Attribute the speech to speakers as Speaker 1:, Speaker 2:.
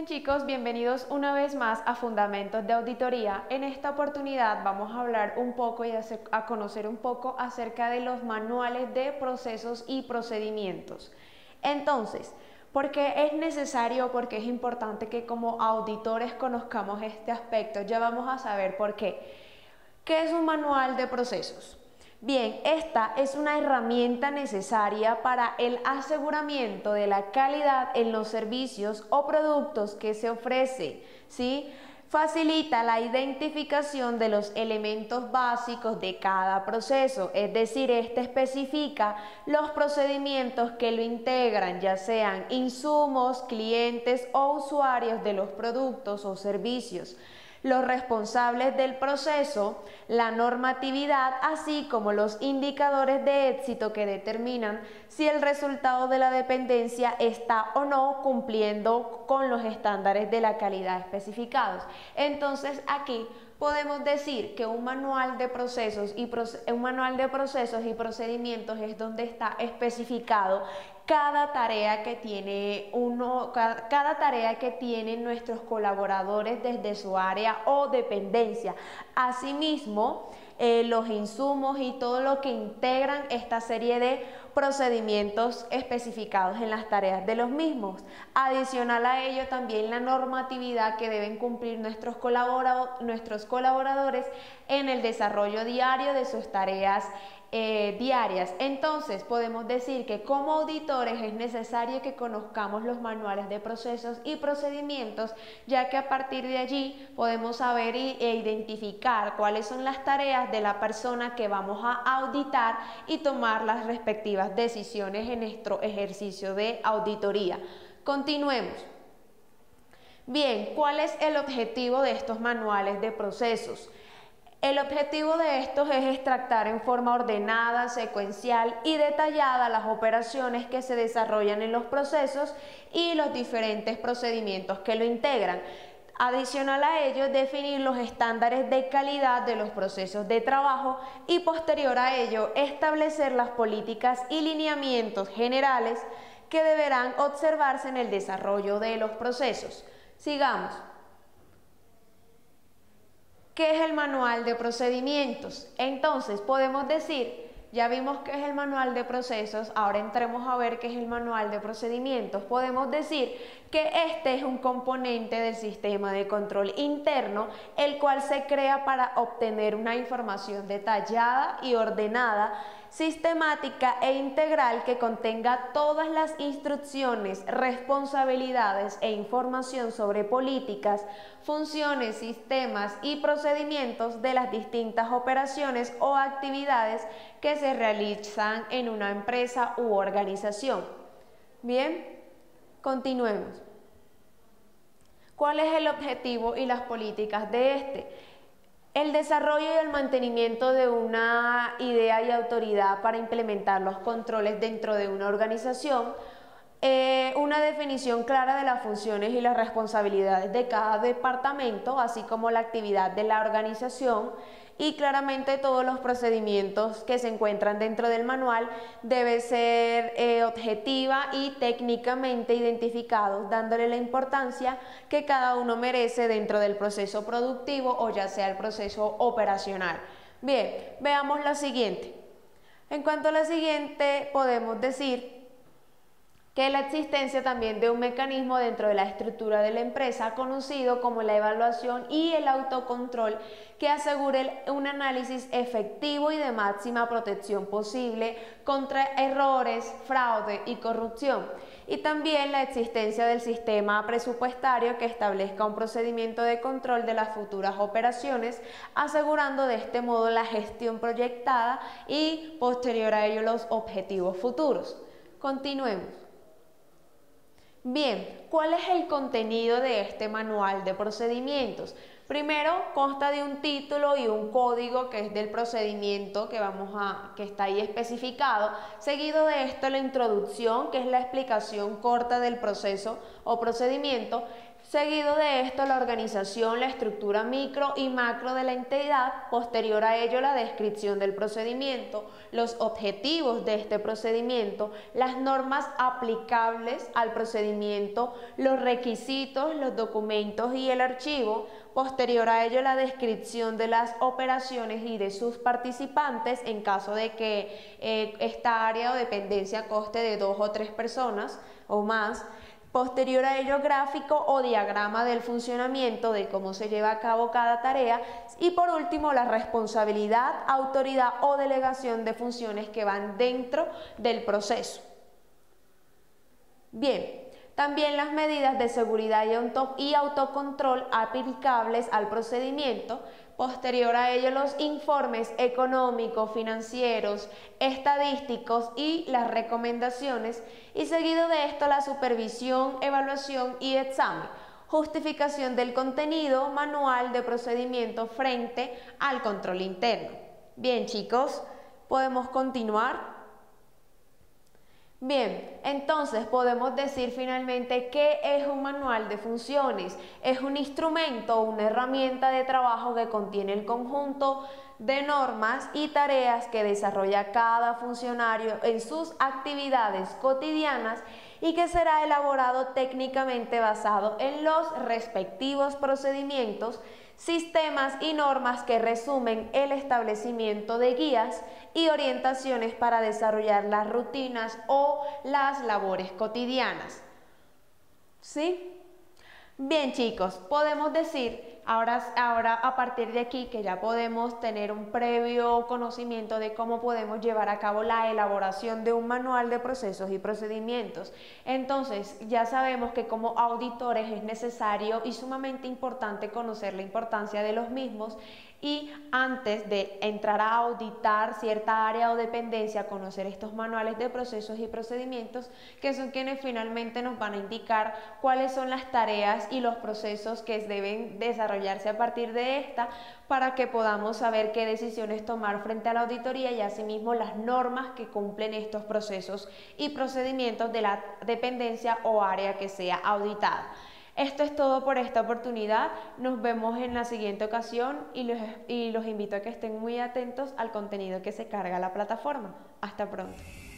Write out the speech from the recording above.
Speaker 1: Bien chicos, bienvenidos una vez más a Fundamentos de Auditoría. En esta oportunidad vamos a hablar un poco y a conocer un poco acerca de los manuales de procesos y procedimientos. Entonces, ¿por qué es necesario, porque es importante que como auditores conozcamos este aspecto? Ya vamos a saber por qué. ¿Qué es un manual de procesos? Bien, esta es una herramienta necesaria para el aseguramiento de la calidad en los servicios o productos que se ofrece, ¿sí? Facilita la identificación de los elementos básicos de cada proceso, es decir, este especifica los procedimientos que lo integran, ya sean insumos, clientes o usuarios de los productos o servicios, los responsables del proceso, la normatividad, así como los indicadores de éxito que determinan si el resultado de la dependencia está o no cumpliendo con los estándares de la calidad especificados. Entonces aquí podemos decir que un manual de procesos y procedimientos es donde está especificado cada tarea que tienen nuestros colaboradores desde su área o dependencia. Asimismo, los insumos y todo lo que integran esta serie de procedimientos especificados en las tareas de los mismos. Adicional a ello, también la normatividad que deben cumplir nuestros colaboradores en el desarrollo diario de sus tareas diarias. Entonces podemos decir que como auditores es necesario que conozcamos los manuales de procesos y procedimientos, ya que a partir de allí podemos saber e identificar cuáles son las tareas de la persona que vamos a auditar y tomar las respectivas decisiones en nuestro ejercicio de auditoría. Continuemos. Bien, ¿cuál es el objetivo de estos manuales de procesos? El objetivo de estos es extractar en forma ordenada, secuencial y detallada las operaciones que se desarrollan en los procesos y los diferentes procedimientos que lo integran. Adicional a ello, definir los estándares de calidad de los procesos de trabajo y posterior a ello, establecer las políticas y lineamientos generales que deberán observarse en el desarrollo de los procesos. Sigamos. ¿Qué es el manual de procedimientos? Entonces podemos decir, ya vimos qué es el manual de procesos, ahora entremos a ver qué es el manual de procedimientos. Podemos decir que este es un componente del sistema de control interno, el cual se crea para obtener una información detallada y ordenada, sistemática e integral que contenga todas las instrucciones, responsabilidades e información sobre políticas, funciones, sistemas y procedimientos de las distintas operaciones o actividades que se realizan en una empresa u organización. Bien, continuemos. ¿Cuál es el objetivo y las políticas de este? El desarrollo y el mantenimiento de una idea y autoridad para implementar los controles dentro de una organización, una definición clara de las funciones y las responsabilidades de cada departamento, así como la actividad de la organización, y claramente todos los procedimientos que se encuentran dentro del manual deben ser objetiva y técnicamente identificados, dándole la importancia que cada uno merece dentro del proceso productivo o ya sea el proceso operacional. Bien, veamos la siguiente. En cuanto a la siguiente, podemos decir que la existencia también de un mecanismo dentro de la estructura de la empresa conocido como la evaluación y el autocontrol que asegure un análisis efectivo y de máxima protección posible contra errores, fraude y corrupción, y también la existencia del sistema presupuestario que establezca un procedimiento de control de las futuras operaciones, asegurando de este modo la gestión proyectada y posterior a ello los objetivos futuros. Continuemos. Bien, ¿cuál es el contenido de este manual de procedimientos? Primero, consta de un título y un código que es del procedimiento que está ahí especificado. Seguido de esto, la introducción, que es la explicación corta del proceso o procedimiento. Seguido de esto, la organización, la estructura micro y macro de la entidad, posterior a ello la descripción del procedimiento, los objetivos de este procedimiento, las normas aplicables al procedimiento, los requisitos, los documentos y el archivo, posterior a ello la descripción de las operaciones y de sus participantes en caso de que esta área o dependencia conste de 2 o 3 personas o más. Posterior a ello, gráfico o diagrama del funcionamiento de cómo se lleva a cabo cada tarea. Y por último, la responsabilidad, autoridad o delegación de funciones que van dentro del proceso. Bien. También las medidas de seguridad y autocontrol aplicables al procedimiento. Posterior a ello, los informes económicos, financieros, estadísticos y las recomendaciones. Y seguido de esto, la supervisión, evaluación y examen. Justificación del contenido, manual de procedimiento frente al control interno. Bien, chicos, podemos continuar. Bien, entonces podemos decir finalmente qué es un manual de funciones. Es un instrumento o una herramienta de trabajo que contiene el conjunto de normas y tareas que desarrolla cada funcionario en sus actividades cotidianas y que será elaborado técnicamente basado en los respectivos procedimientos, sistemas y normas que resumen el establecimiento de guías y orientaciones para desarrollar las rutinas o las labores cotidianas. ¿Sí? Bien, chicos, podemos decir ahora a partir de aquí que ya podemos tener un previo conocimiento de cómo podemos llevar a cabo la elaboración de un manual de procesos y procedimientos. Entonces, ya sabemos que como auditores es necesario y sumamente importante conocer la importancia de los mismos y antes de entrar a auditar cierta área o dependencia, conocer estos manuales de procesos y procedimientos que son quienes finalmente nos van a indicar cuáles son las tareas y los procesos que deben desarrollarse a partir de esta para que podamos saber qué decisiones tomar frente a la auditoría y asimismo las normas que cumplen estos procesos y procedimientos de la dependencia o área que sea auditada. Esto es todo por esta oportunidad, nos vemos en la siguiente ocasión y los invito a que estén muy atentos al contenido que se carga a la plataforma. Hasta pronto.